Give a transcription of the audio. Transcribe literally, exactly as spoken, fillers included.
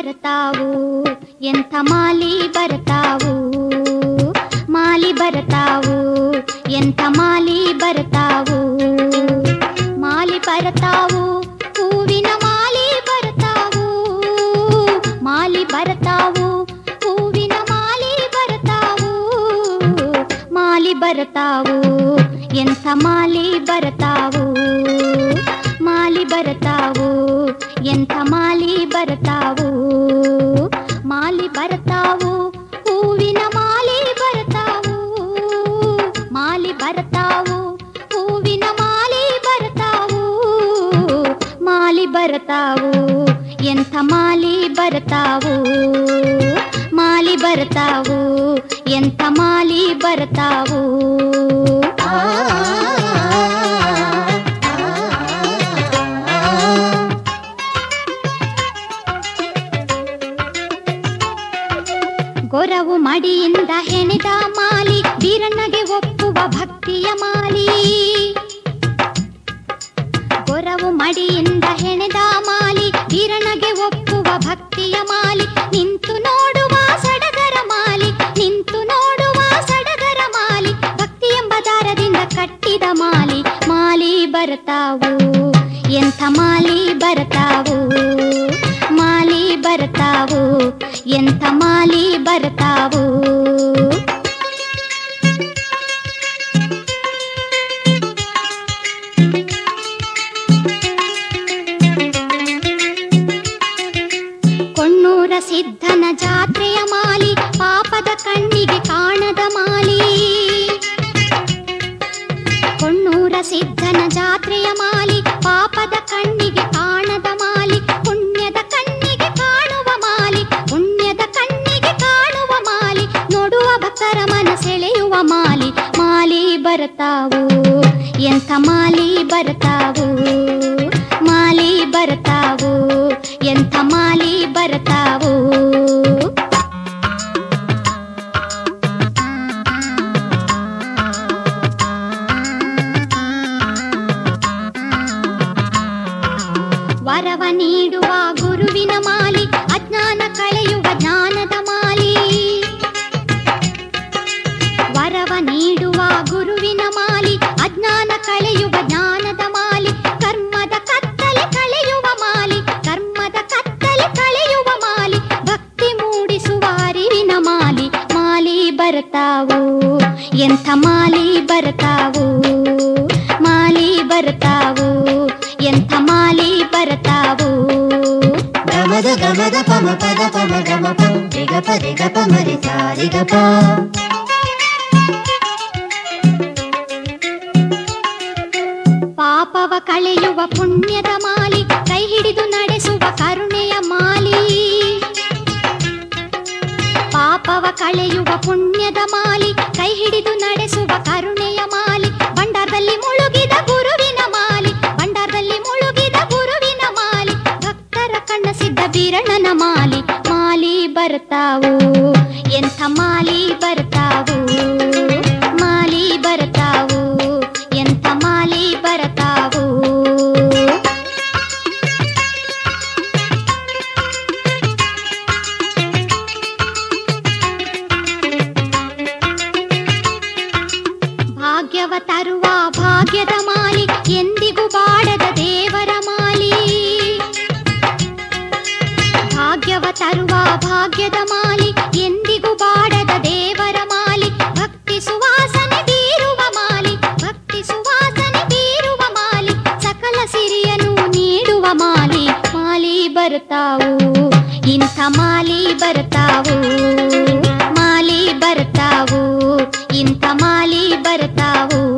ಬರ್ತಾವು ಎಂಥ ಮಾಲಿ ಬರ್ತಾವು ಮಾಲಿ ಬರ್ತಾವು ಎಂಥ ಮಾಲಿ ಬರ್ತಾವು ಮಾಲಿ ಬರ್ತಾವು ಹೂವಿನ ಮಾಲಿ ಬರ್ತಾವು ಮಾಲಿ ಬರ್ತಾವು ಹೂವಿನ ಮಾಲಿ ಬರ್ತಾವು ಮಾಲಿ ಬರ್ತಾವು ಎಂಥ ಮಾಲಿ ಬರ್ತಾವು ಮಾಲಿ ಬರ್ತಾವು ಎಂಥ ಮಾಲಿ ಬರ್ತಾವು ಮಾಲಿ ಬರ್ತಾವು ಹೂವಿನ ಮಾಲಿ ಬರ್ತಾವು ಮಾಲಿ ಬರ್ತಾವು ಹೂವಿನ ಮಾಲಿ ಬರ್ತಾವು ಮಾಲಿ ಬರ್ತಾವು ಎಂಥ ಮಾಲಿ ಬರ್ತಾವು ಮಾಲಿ ಬರ್ತಾವು ಎಂಥ ಮಾಲಿ ಬರ್ತಾವು ಗೊರವು ಮಡಿಯಿಂದ ಹೆಣೆದ ಮಾಲಿ ಬೀರಣ್ಣಗೆ ಒಪ್ಪುವ ಭಕ್ತಿಯ ಮಾಲಿ ಗೊರವು ಮಡಿಯಿಂದ ಹೆಣೆದ ಮಾಲಿ ಬೀರಣ್ಣಗೆ ಒಪ್ಪುವ ಭಕ್ತಿಯ ಮಾಲಿ ನಿಂತು ನೋಡುವ ಸಡಗರ ಮಾಲಿ ನಿಂತು ನೋಡುವ ಸಡಗರ ಮಾಲಿ ಭಕ್ತಿ ಎಂಬ ದಾರದಿಂದ ಕಟ್ಟಿದ ಮಾಲಿ ಮಾಲಿ ಬರ್ತಾವು ಎಂಥ ಮಾಲಿ ಬರ್ತಾವು ಮಾಲಿ ಬರ್ತಾವು ಎಂಥ ಮಾಲಿ ಬರ್ತಾವು ಕೊಣ್ಣೂರ ಸಿದ್ಧನ ಜಾತ್ರೆಯ ಮಾಲಿ ಪಾಪದ ಕಣ್ಣಿಗೆ ಕಾಣದ ಮಾಲಿ ಕೊಣ್ಣೂರ ಸಿದ್ಧನ ಜಾತ್ರೆಯ ಮಾಲಿ ಪಾಪದ ಕಣ್ಣಿಗೆ ಕಾಣದ ಮಾಲಿ ಪುಣ್ಯದ ಕಣ್ಣಿಗೆ ಕಾಣುವ ಮಾಲಿ ಪುಣ್ಯದ ಕಣ್ಣಿಗೆ ಕಾಣುವ ಮಾಲಿ ನೋಡುವ ಭಕ್ತರ ಮನ ಸೆಳೆಯುವ ಮಾಲಿ ಮಾಲಿ ಬರ್ತಾವು ಎಂಥ ಮಾಲಿ ಬರ್ತಾವು ಮಾಲಿ ಬರ್ತಾವು ಎಂಥ ಮಾಲಿ ಬರ್ತಾವು ವರವ ನೀಡುವ ಗುರುವಿನ ಮಾಲಿ ಅಜ್ಞಾನ ಕಳೆಯುವ ಜ್ಞಾನದ ಮಾಲಿ ವರವ ನೀಡುವ ಗುರುವಿನ ಮಾಲಿ ಅಜ್ಞಾನ ಕಳೆಯುವ ಜ್ಞಾನದ ಮಾಲಿ ಕರ್ಮದ ಕತ್ತಲೆ ಕಳೆಯುವ ಮಾಲಿ ಕರ್ಮದ ಕತ್ತಲೆ ಕಳೆಯುವ ಮಾಲಿ ಭಕ್ತಿ ಮೂಡಿಸುವ ಅರಿವಿನ ಮಾಲಿ ಮಾಲಿ ಬರ್ತಾವು ಎಂಥ ಮಾಲಿ ಬರ್ತಾವು ಮಾಲಿ ಬರ್ತಾವು ಎಂಥ ಮಾಲಿ ಬರ್ತಾವು ಗಮದ ಗಮದ ಪಮ ಪದ ಪಮ ಗಮ ಪ ರಿಗ ಪ ರಿಗ ಪ ಮರಿ ಸ ರಿಗ ಪ ಪಾಪವ ಕಳೆಯುವ ಪುಣ್ಯದ ಮಾಲಿ ಕೈ ಹಿಡಿದು ನಡೆಸುವ ಕರುಣೆಯ ಮಾಲಿ ಪಾಪವ ಕಳೆಯುವ ಪುಣ್ಯದ ಮಾಲಿ ಕೈ ಹಿಡಿದು ನಡೆಸುವ ಕರುಣೆಯ ಮಾಲಿ ಭಂಡಾರದಲ್ಲಿ ಮುಳುಗಿದ ಗುರುವಿನ ಮಾಲಿ ಭಂಡಾರದಲ್ಲಿ ಮುಳುಗಿದ ಗುರುವಿನ ಮಾಲಿ ಭಕ್ತರ ಕಣ್ಣ ಸಿದ್ಧ ಬೀರಣ್ಣನ ಮಾಲಿ ಮಾಲಿ ಬರ್ತಾವು ಎಂಥ ಮಾಲಿ ಬರ್ತಾವು ಮಾಲಿ ಬರ್ತಾವು ಎಂಥ ಮಾಲಿ ಬರ್ತಾವು ಭಾಗ್ಯವ ತರುವ ಭಾಗ್ಯದ ಮಾಲಿ ಎಂದಿಗೂ ಬಾಡದ ದೇವರ ಮಾಲಿ ಭಾಗ್ಯವ ತರುವ ಭಾಗ್ಯದ ಮಾಲಿ ಎಂದಿಗೂ ಬಾಡದ ದೇವರ ಮಾಲಿ ಭಕ್ತಿ ಸುವಾಸನೆ ಬೀರುವ ಮಾಲಿ ಭಕ್ತಿ ಸುವಾಸನೆ ಬೀರುವ ಮಾಲಿ ಸಕಲ ಸಿರಿಯನ್ನು ನೀಡುವ ಮಾಲಿ ಮಾಲಿ ಬರ್ತಾವು ಇಂಥ ಮಾಲಿ ಬರ್ತಾವು ಮಾಲಿ ಬರ್ತಾವು ಇಂಥ ಮಾಲಿ ಬರ್ತಾವು